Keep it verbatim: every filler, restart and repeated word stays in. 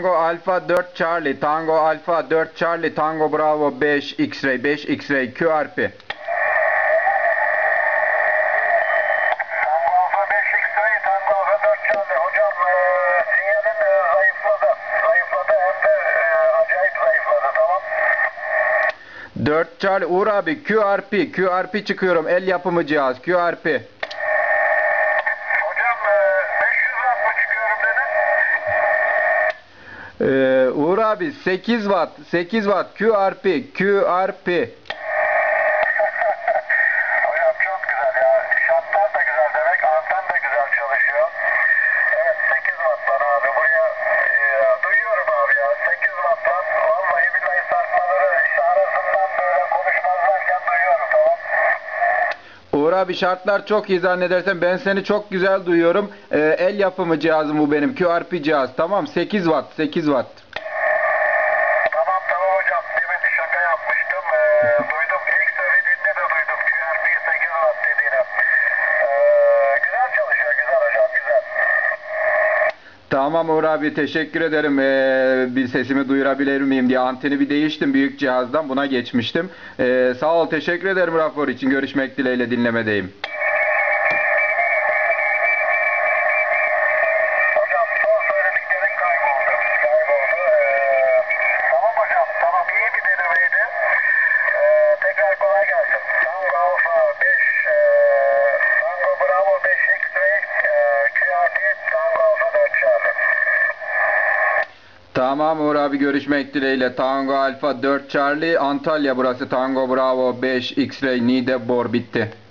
Tango Alfa dört Charlie, Tango Alfa dört Charlie, Tango Bravo beş X-Ray, beş X-Ray Q R P. Tango Alfa beş X-Ray, Tango Alfa dört Charlie. Hocam ee, sinyalin ee, zayıfladı. Zayıfladı hem de ee, acayip zayıfladı, tamam. dört Charlie, Uğur abi Q R P, Q R P çıkıyorum. El yapımı cihaz Q R P. Hocam ee, beş yüz watt mı çıkıyorum dedin? Ee, Uğur abi sekiz watt, sekiz watt Q R P, Q R P. Hocam çok güzel ya. Şartlar da güzel demek. Anten de güzel çalışıyor. Evet, sekiz wattlar abi. Buraya e, duyuyorum abi ya. sekiz wattlar. Vallahi billahi sarkmaları işte arasından böyle konuşmazlarken duyuyorum, tamam. Uğur abi şartlar çok iyi zannedersem ben seni çok güzel duyuyorum. Ee, el yapımı cihazım bu benim. Q R P cihaz. Tamam sekiz watt, sekiz watt. Tamam tamam hocam. Demin bir şaka yapmıştım. Ee, duydum. İlk söylediğinde de duydum. Q R P sekiz watt dediğini. Ee, güzel çalışıyor. Güzel hocam. Güzel. Tamam Uğur abi teşekkür ederim. Ee, bir sesimi duyurabilir miyim diye anteni bir değiştim büyük cihazdan buna geçmiştim. Ee, sağ ol teşekkür ederim rapor için. Görüşmek dileğiyle dinlemedeyim. Hocam son söylediklerin kayboldu. Kayboldu. Ee, tamam hocam. Tamam, iyi bir denemeydi. Ee, tekrar kolay gelsin. Tango Alfa beş, e, Tango Bravo beş X-Ray, e, Q R P, Tango Alfa dört Charlie. Tamam Uğur abi görüşmek dileğiyle. Tango Alfa dört Charlie Antalya burası. Tango Bravo beş X-Ray Niğde Bor bitti.